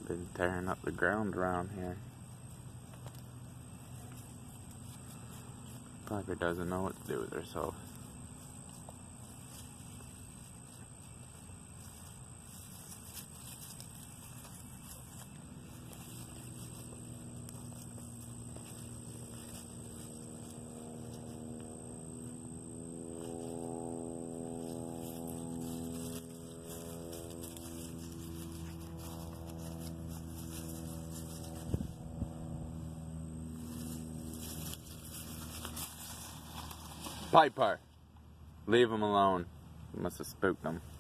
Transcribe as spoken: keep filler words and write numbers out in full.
Been tearing up the ground around here. Piper doesn't know what to do with herself. Piper, leave him alone. You must have spooked him.